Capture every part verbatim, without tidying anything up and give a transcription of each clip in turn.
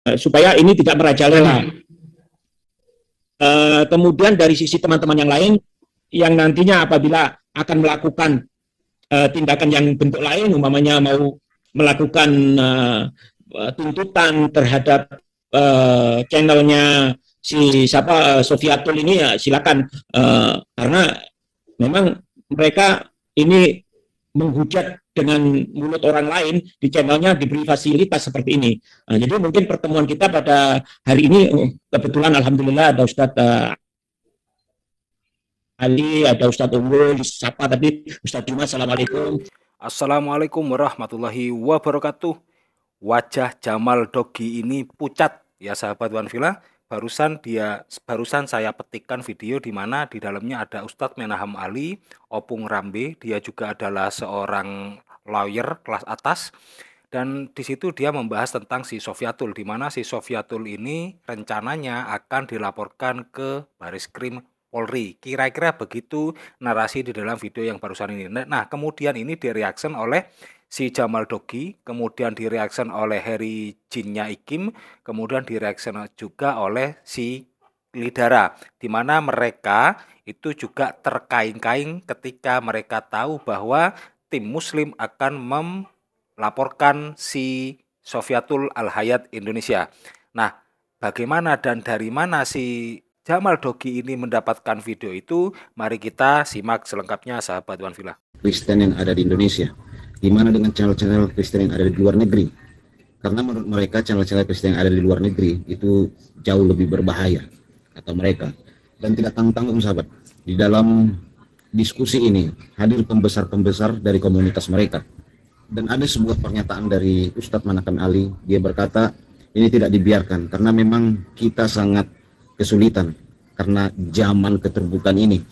supaya ini tidak merajalela. Uh, kemudian dari sisi teman-teman yang lain yang nantinya apabila akan melakukan uh, tindakan yang bentuk lain, umpamanya mau melakukan uh, tuntutan terhadap uh, channelnya si siapa uh, Sofiatul ini, ya silakan, uh, karena memang mereka ini menghujat dengan mulut orang lain di channelnya, diberi fasilitas seperti ini. Nah, jadi mungkin pertemuan kita pada hari ini kebetulan alhamdulillah ada Ustadz uh, Ali, ada Ustadz Unggul, siapa tadi Ustadz Juma. Assalamualaikum. Assalamualaikum warahmatullahi wabarakatuh. Wajah Jamal Dogi ini pucat ya sahabat One Villa. Barusan dia barusan saya petikkan video di mana di dalamnya ada Ustadz Menaham Ali, Opung Rambe, dia juga adalah seorang lawyer kelas atas, dan di situ dia membahas tentang si Sofiatul, di mana si Sofiatul ini rencananya akan dilaporkan ke Baris-Krim Polri. Kira-kira begitu narasi di dalam video yang barusan ini. Nah, kemudian ini direaction oleh si Jamal Dogi, kemudian direaction oleh Heri Jinnya Ikim, kemudian direaction juga oleh si Lidara, di mana mereka itu juga terkaing-kaing ketika mereka tahu bahwa tim Muslim akan melaporkan si Sofiatul Al-Hayat Indonesia. Nah, bagaimana dan dari mana si Jamal Dogi ini mendapatkan video itu? Mari kita simak selengkapnya sahabat One Villa. Kristen yang ada di Indonesia, gimana dengan channel-channel Kristen yang ada di luar negeri? Karena menurut mereka channel-channel Kristen yang ada di luar negeri itu jauh lebih berbahaya, kata mereka. Dan tidak tanggung-tanggung sahabat, di dalam diskusi ini hadir pembesar-pembesar dari komunitas mereka. Dan ada sebuah pernyataan dari Ustadz Menaham Ali, dia berkata ini tidak dibiarkan karena memang kita sangat kesulitan karena zaman keterbukaan ini.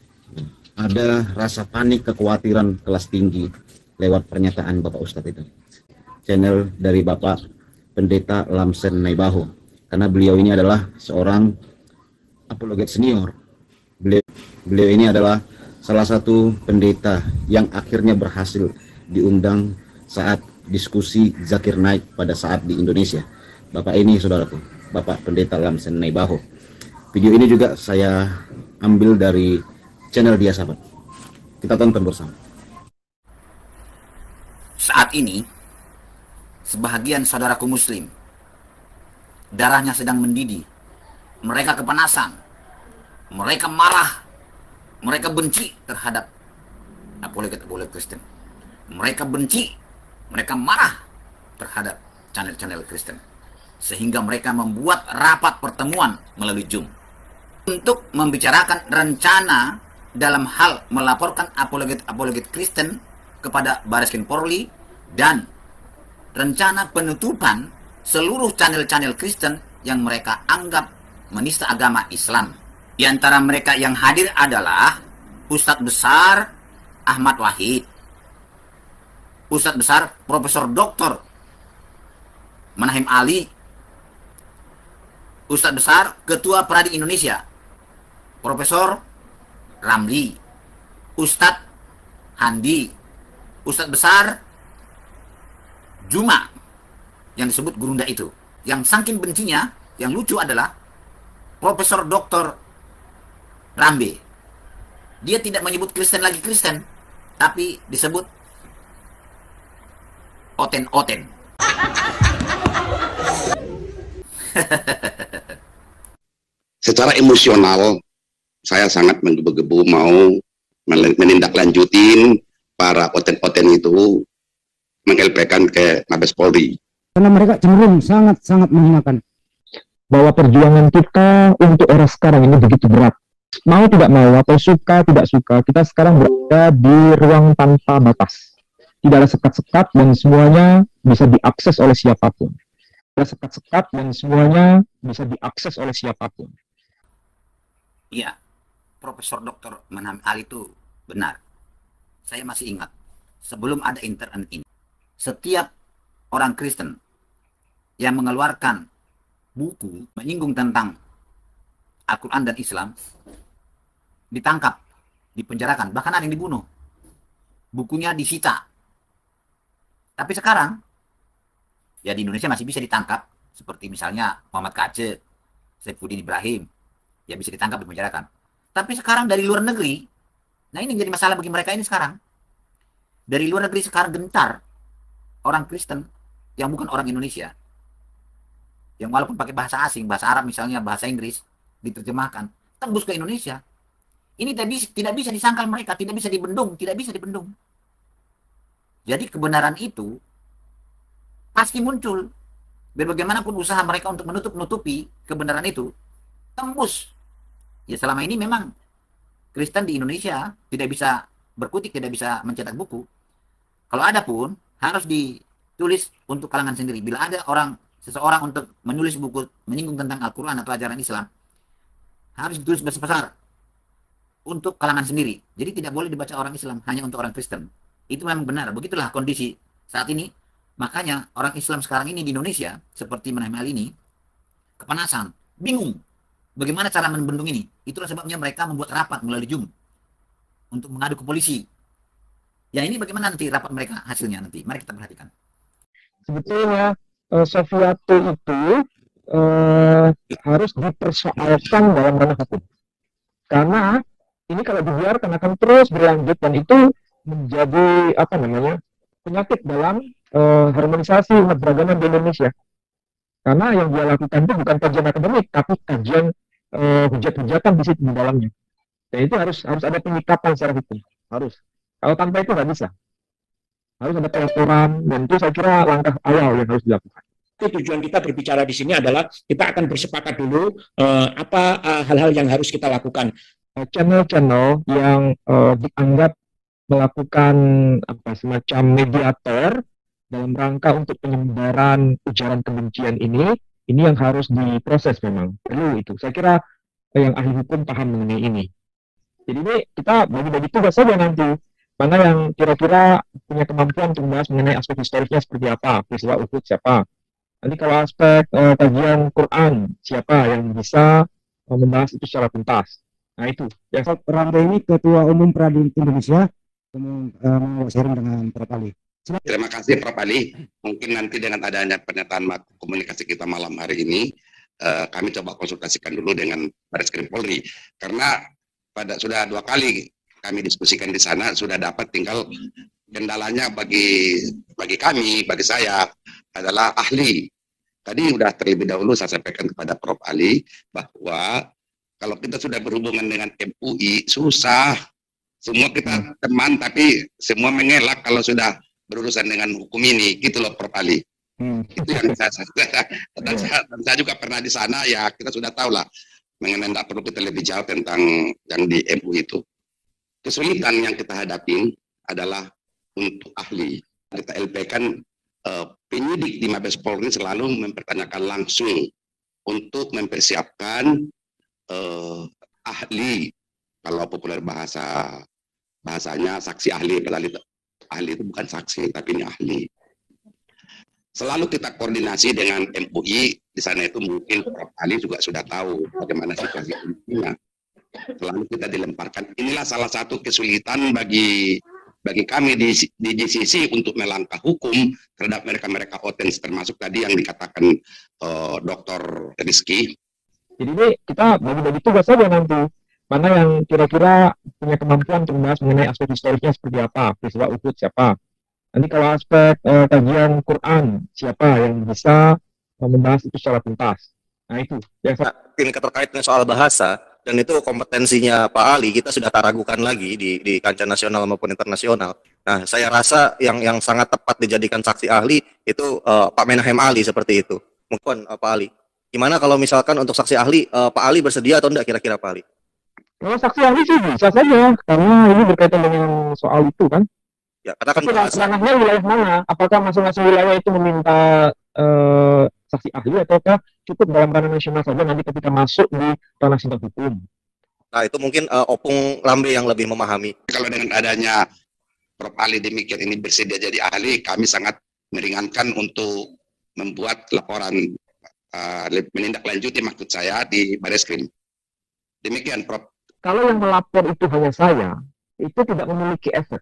Ada rasa panik, kekhawatiran kelas tinggi lewat pernyataan Bapak Ustadz itu. Channel dari Bapak Pendeta Lamsen Naibaho, karena beliau ini adalah seorang apologet senior. Beliau, beliau ini adalah salah satu pendeta yang akhirnya berhasil diundang saat diskusi Zakir Naik pada saat di Indonesia. Bapak ini saudaraku, Bapak Pendeta Lamsen Naibaho. Video ini juga saya ambil dari channel dia sahabat. Kita tonton bersama. Saat ini, sebahagian saudaraku muslim, darahnya sedang mendidih. Mereka kepanasan. Mereka marah. Mereka benci terhadap apologet-apologet Kristen. Mereka benci. Mereka marah terhadap channel-channel Kristen. Sehingga mereka membuat rapat pertemuan melalui Zoom untuk membicarakan rencana dalam hal melaporkan apologet-apologet Kristen kepada Baris-Krim Polri dan rencana penutupan seluruh channel-channel Kristen yang mereka anggap menista agama Islam. Di antara mereka yang hadir adalah Ustadz Besar Ahmad Wahid, Ustadz Besar Profesor Doktor Menaham Ali, Ustadz Besar Ketua Peradi Indonesia Profesor Ramli, Ustadz Handi, Ustadz Besar Juma yang disebut Gurunda itu. Yang saking bencinya, yang lucu adalah Profesor Doktor Rambe. Dia tidak menyebut Kristen lagi Kristen, tapi disebut oten-oten. Secara emosional saya sangat menggebu-gebu mau menindaklanjutin para oten-oten itu mengelpekan ke Mabes Polri. Karena mereka cenderung sangat-sangat menghinakan. Bahwa perjuangan kita untuk era sekarang ini begitu berat. Mau tidak mau atau suka tidak suka, kita sekarang berada di ruang tanpa batas. Tidak ada sekat-sekat dan semuanya bisa diakses oleh siapapun. Tidak ada sekat-sekat dan semuanya bisa diakses oleh siapapun. Iya, Profesor Doktor Menaham Ali itu benar. Saya masih ingat, sebelum ada internet ini, setiap orang Kristen yang mengeluarkan buku menyinggung tentang Al-Quran dan Islam ditangkap, dipenjarakan, bahkan ada yang dibunuh. Bukunya disita. Tapi sekarang, ya di Indonesia masih bisa ditangkap, seperti misalnya Muhammad Kacce, Saifuddin Ibrahim, ya bisa ditangkap, dipenjarakan. Tapi sekarang dari luar negeri, nah ini menjadi masalah bagi mereka ini sekarang. Dari luar negeri sekarang gentar orang Kristen yang bukan orang Indonesia, yang walaupun pakai bahasa asing, bahasa Arab misalnya, bahasa Inggris, diterjemahkan, tembus ke Indonesia. Ini tidak bisa, tidak bisa disangkal mereka, tidak bisa dibendung, tidak bisa dibendung. Jadi kebenaran itu pasti muncul. Bagaimanapun usaha mereka untuk menutup-nutupi kebenaran itu, tembus. Ya selama ini memang Kristen di Indonesia tidak bisa berkutik, tidak bisa mencetak buku. Kalau ada pun harus ditulis untuk kalangan sendiri. Bila ada orang, seseorang untuk menulis buku menyinggung tentang Al-Quran atau ajaran Islam, harus ditulis besar-besar untuk kalangan sendiri. Jadi tidak boleh dibaca orang Islam, hanya untuk orang Kristen. Itu memang benar. Begitulah kondisi saat ini. Makanya orang Islam sekarang ini di Indonesia, seperti Menahem Ali ini, kepanasan, bingung. Bagaimana cara membendung ini? Itulah sebabnya mereka membuat rapat melalui Zoom untuk mengadu ke polisi. Ya ini bagaimana nanti rapat mereka hasilnya nanti. Mari kita perhatikan. Sebetulnya eh, Sofiato itu eh, harus dipersoalkan dalam ranah hukum. Karena ini kalau dibiarkan akan terus berlanjut dan itu menjadi apa namanya penyakit dalam uh, harmonisasi umat beragama di Indonesia. Karena yang dia lakukan itu bukan kajian akademik, tapi kajian uh, hujat-hujatan di situ di dalamnya. Dan itu harus harus ada penyikapan secara hukum, harus. Kalau tanpa itu nggak bisa. Harus ada pelaporan dan itu saya kira langkah awal yang harus dilakukan. Itu tujuan kita berbicara di sini adalah kita akan bersepakat dulu uh, apa uh, hal-hal yang harus kita lakukan. Channel-channel yang uh, dianggap melakukan apa semacam mediator dalam rangka untuk penyebaran ujaran kebencian ini, ini yang harus diproses memang. Perlu itu. Saya kira yang ahli hukum paham mengenai ini. Jadi ini kita bagi-bagi tugas saja nanti. Mana yang kira-kira punya kemampuan untuk membahas mengenai aspek historisnya seperti apa, peristiwa Uhud siapa. Nanti kalau aspek uh, kajian Quran, siapa yang bisa uh, membahas itu secara tuntas. Nah itu. Yang Rambe ini Ketua Umum Peradilan Indonesia, mau sharing dengan Prof Ali. Terima kasih Prof Ali. Mungkin nanti dengan adanya pernyataan komunikasi kita malam hari ini, uh, kami coba konsultasikan dulu dengan Barreskrim Polri. Karena pada sudah dua kali kami diskusikan di sana, sudah dapat, tinggal kendalanya bagi bagi kami, bagi saya adalah ahli. Tadi sudah terlebih dahulu saya sampaikan kepada Prof Ali bahwa kalau kita sudah berhubungan dengan M U I, susah. Semua kita teman, tapi semua mengelak kalau sudah berurusan dengan hukum ini. Gitu loh, Prof Ali. Hmm. Itu yang saya, saya, dan saya, dan saya juga pernah di sana, ya kita sudah tahu lah. Mengenai tidak perlu kita lebih jauh tentang yang di M U I itu. Kesulitan yang kita hadapin adalah untuk ahli. Kita L P kan eh, penyidik di Mabes Polri selalu mempertanyakan langsung untuk mempersiapkan Uh, ahli, kalau populer bahasa bahasanya saksi ahli, padahal itu ahli itu bukan saksi tapi ini ahli. Selalu kita koordinasi dengan M U I di sana, itu mungkin Prof Ali juga sudah tahu bagaimana situasi ini. Selalu kita dilemparkan. Inilah salah satu kesulitan bagi bagi kami di, di G C C untuk melangkah hukum terhadap mereka-mereka otens, termasuk tadi yang dikatakan uh, Doktor Rizky. Jadi ini kita bagi-bagi tugas saja nanti. Mana yang kira-kira punya kemampuan untuk membahas mengenai aspek historisnya seperti apa, peristiwa Uhud siapa. Nanti kalau aspek eh, kajian Quran, siapa yang bisa eh, membahas itu secara tuntas. Nah itu. Yang ini terkait dengan soal bahasa, dan itu kompetensinya Pak Ali, kita sudah tak ragukan lagi di, di kancah nasional maupun internasional. Nah, saya rasa yang yang sangat tepat dijadikan saksi ahli itu uh, Pak Menahem Ali seperti itu. Mungkin uh, Pak Ali. Gimana kalau misalkan untuk saksi ahli, uh, Pak Ali bersedia atau enggak kira-kira Pak Ali? Kalau saksi ahli sih bisa saja, karena ini berkaitan dengan soal itu kan. Ya, katakan ranahnya wilayah mana? Apakah masing-masing wilayah itu meminta uh, saksi ahli ataukah cukup dalam ranah nasional saja nanti ketika masuk di ranah sidang hukum? Nah, itu mungkin uh, Opung Rambe yang lebih memahami. Kalau dengan adanya Prof Ali demikian ini bersedia jadi ahli, kami sangat meringankan untuk membuat laporan uh, menindaklanjuti maksud saya di Barreskrim. Demikian Prof. Kalau yang melapor itu hanya saya, itu tidak memiliki efek.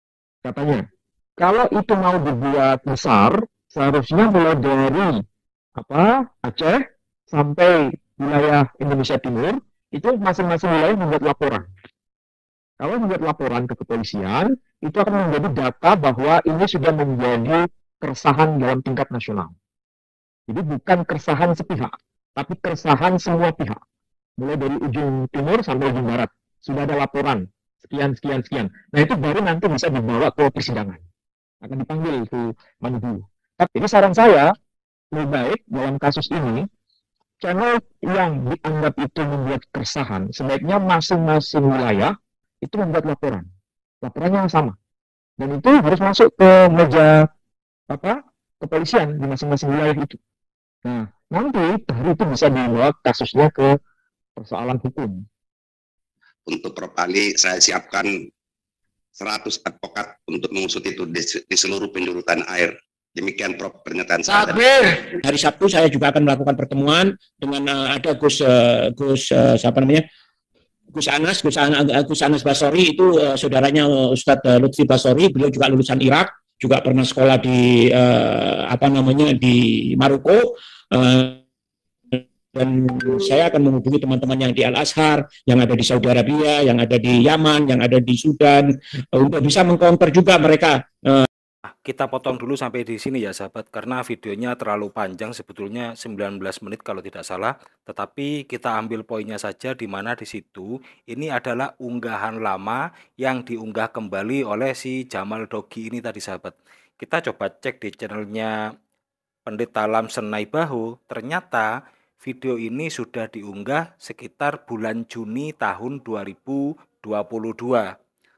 Katanya, kalau itu mau dibuat besar, seharusnya mulai dari apa Aceh sampai wilayah Indonesia Timur, itu masing-masing wilayah membuat laporan. Kalau membuat laporan ke kepolisian, itu akan menjadi data bahwa ini sudah menjadi keresahan dalam tingkat nasional. Jadi bukan keresahan sepihak, tapi keresahan semua pihak. Mulai dari ujung timur sampai ujung barat. Sudah ada laporan, sekian, sekian, sekian. Nah itu baru nanti bisa dibawa ke persidangan. Akan dipanggil ke Manubu. Tapi saran saya, lebih baik dalam kasus ini, channel yang dianggap itu membuat keresahan, sebaiknya masing-masing wilayah itu membuat laporan. Laporannya yang sama. Dan itu harus masuk ke meja apa kepolisian di masing-masing wilayah itu. Nah, nanti baru itu bisa dibawa kasusnya ke persoalan hukum. Untuk Prof Ali, saya siapkan seratus advokat untuk mengusut itu di, di seluruh penjuru tanah air. Demikian Prof pernyataan saya. Hari Sabtu saya juga akan melakukan pertemuan dengan uh, ada Gus uh, Gus uh, siapa namanya? Gus Anas, Gus Anas, Gus Anas Basori itu uh, saudaranya uh, Ustadz uh, Lutfi Basori, beliau juga lulusan Irak, juga pernah sekolah di uh, apa namanya di Maroko. Uh, dan saya akan menghubungi teman-teman yang di Al-Azhar, yang ada di Saudi Arabia, yang ada di Yaman, yang ada di Sudan, uh, untuk bisa mengcounter juga mereka. Uh, Kita potong dulu sampai di sini ya sahabat, karena videonya terlalu panjang, sebetulnya sembilan belas menit kalau tidak salah. Tetapi kita ambil poinnya saja, di mana di situ ini adalah unggahan lama yang diunggah kembali oleh si Jamal Dogi ini tadi sahabat. Kita coba cek di channelnya Pendeta Lamson Naibaho, ternyata video ini sudah diunggah sekitar bulan Juni tahun dua ribu dua puluh dua.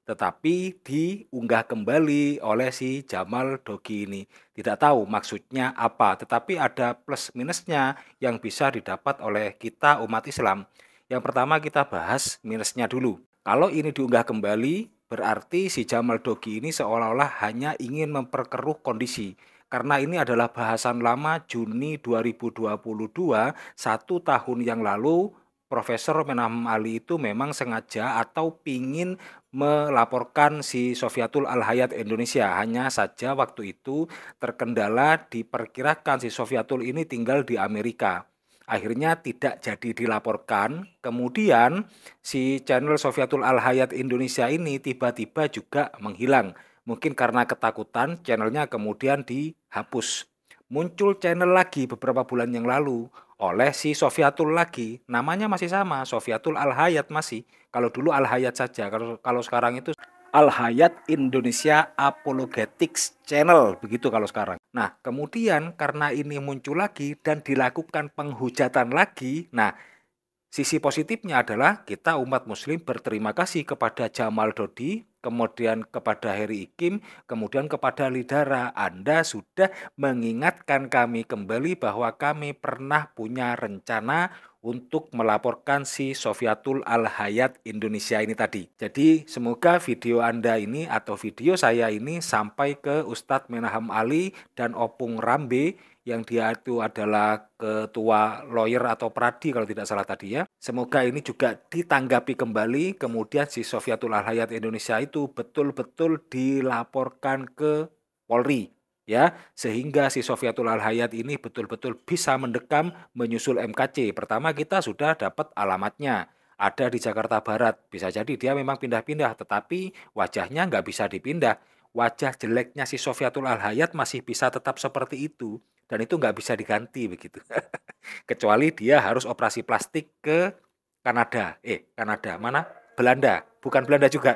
Tetapi diunggah kembali oleh si Jamal Dogi ini. Tidak tahu maksudnya apa, tetapi ada plus minusnya yang bisa didapat oleh kita umat Islam. Yang pertama kita bahas minusnya dulu. Kalau ini diunggah kembali, berarti si Jamal Dogi ini seolah-olah hanya ingin memperkeruh kondisi. Karena ini adalah bahasan lama Juni dua ribu dua puluh dua, satu tahun yang lalu, Profesor Menahem Ali itu memang sengaja atau pingin melaporkan si Sofyatul Al-Hayat Indonesia. Hanya saja waktu itu terkendala, diperkirakan si Sofyatul ini tinggal di Amerika. Akhirnya tidak jadi dilaporkan. Kemudian si channel Sofyatul Al-Hayat Indonesia ini tiba-tiba juga menghilang. Mungkin karena ketakutan, channelnya kemudian dihapus. Muncul channel lagi beberapa bulan yang lalu oleh si Sofyatul lagi, namanya masih sama, Sofyatul Al-Hayat masih. Kalau dulu Al-Hayat saja, kalau kalau sekarang itu Al-Hayat Indonesia Apologetics Channel, begitu kalau sekarang. Nah, kemudian karena ini muncul lagi dan dilakukan penghujatan lagi, nah sisi positifnya adalah kita umat muslim berterima kasih kepada Jamal Dodi, kemudian kepada Heri Ikim, kemudian kepada Lidara. Anda sudah mengingatkan kami kembali bahwa kami pernah punya rencana untuk melaporkan si Sofyatul Al-Hayat Indonesia ini tadi. Jadi semoga video Anda ini atau video saya ini sampai ke Ustadz Menahem Ali dan Opung Rambe, yang dia itu adalah ketua lawyer atau pradi kalau tidak salah tadi ya. Semoga ini juga ditanggapi kembali, kemudian si Sofyatul Al-Hayat Indonesia itu betul-betul dilaporkan ke Polri ya, sehingga si Sofyatul Al-Hayat ini betul-betul bisa mendekam menyusul M K C. Pertama kita sudah dapat alamatnya, ada di Jakarta Barat. Bisa jadi dia memang pindah-pindah, tetapi wajahnya nggak bisa dipindah. Wajah jeleknya si Sofyatul Al-Hayat masih bisa tetap seperti itu. Dan itu nggak bisa diganti begitu. Kecuali dia harus operasi plastik ke Kanada. Eh, Kanada mana? Belanda. Bukan Belanda juga.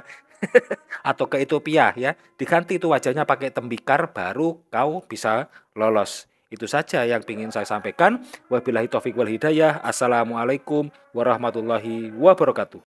Atau ke Ethiopia ya. Diganti itu wajahnya pakai tembikar, baru kau bisa lolos. Itu saja yang ingin saya sampaikan. Wabillahi taufiq wal hidayah. Assalamualaikum warahmatullahi wabarakatuh.